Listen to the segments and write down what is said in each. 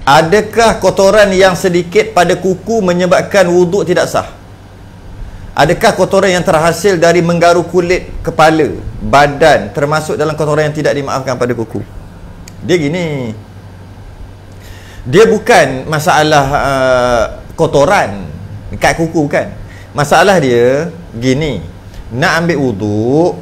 Adakah kotoran yang sedikit pada kuku menyebabkan wuduk tidak sah? Adakah kotoran yang terhasil dari menggaru kulit kepala, badan termasuk dalam kotoran yang tidak dimaafkan pada kuku? Dia gini, dia bukan masalah kotoran kat kuku, bukan. Masalah dia gini, nak ambil wuduk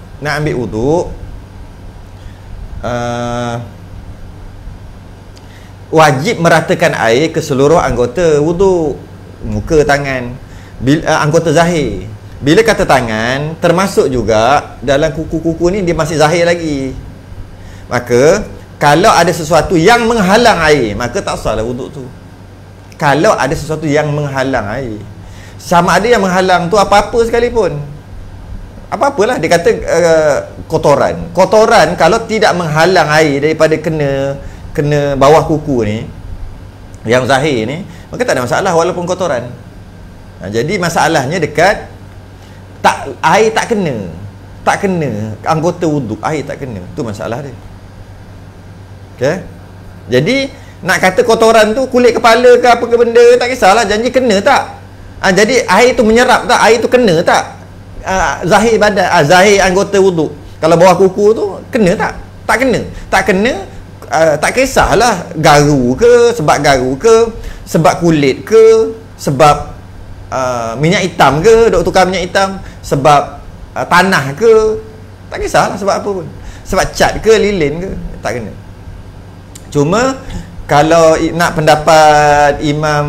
wajib meratakan air ke seluruh anggota wuduk, muka, tangan, anggota zahir. Bila kata tangan, termasuk juga dalam kuku-kuku ni dia masih zahir lagi. Maka kalau ada sesuatu yang menghalang air, maka tak sahlah wuduk tu. Kalau ada sesuatu yang menghalang air, sama ada yang menghalang tu apa-apa sekalipun, apa-apalah, dia kata kotoran kalau tidak menghalang air daripada kena bawah kuku ni, yang zahir ni, maka tak ada masalah walaupun kotoran. Jadi masalahnya dekat air tak kena anggota wuduk, air tak kena, tu masalah dia. Okay? Jadi nak kata kotoran tu kulit kepala ke apa ke benda, tak kisahlah, janji kena tak. Jadi air tu menyerap tak, air tu kena tak, zahir badan, zahir anggota wuduk. Kalau bawah kuku tu kena tak? Tak kena. Tak kisahlah garu ke, sebab kulit ke, sebab minyak hitam ke, dok tukar minyak hitam, sebab tanah ke, tak kisahlah sebab apa pun, sebab cat ke, lilin ke, tak kena. Cuma kalau nak pendapat Imam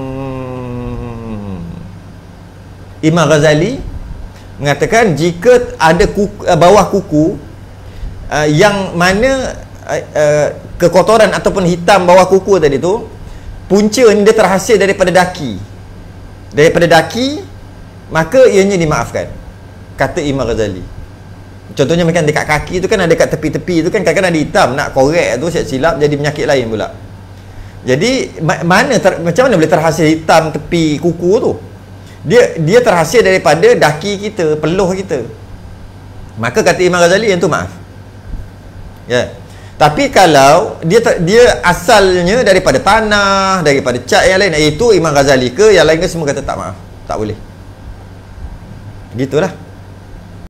Ghazali mengatakan, jika ada bawah kuku yang mana kekotoran ataupun hitam bawah kuku tadi tu, punca ni dia terhasil daripada daki, maka ianya dimaafkan, kata Imam Ghazali. Contohnya macam dekat kaki tu kan, ada kat tepi-tepi tu kan kadang-kadang ada hitam, nak korek tu silap jadi penyakit lain pula. Jadi macam mana boleh terhasil hitam tepi kuku tu? Dia terhasil daripada daki kita, peluh kita. Maka kata Imam Ghazali, yang tu maaf. Ya. Tapi kalau dia asalnya daripada tanah, daripada cat yang lain, itu Imam Ghazali ke yang lain ke semua kata tak maaf, tak boleh. Gitulah.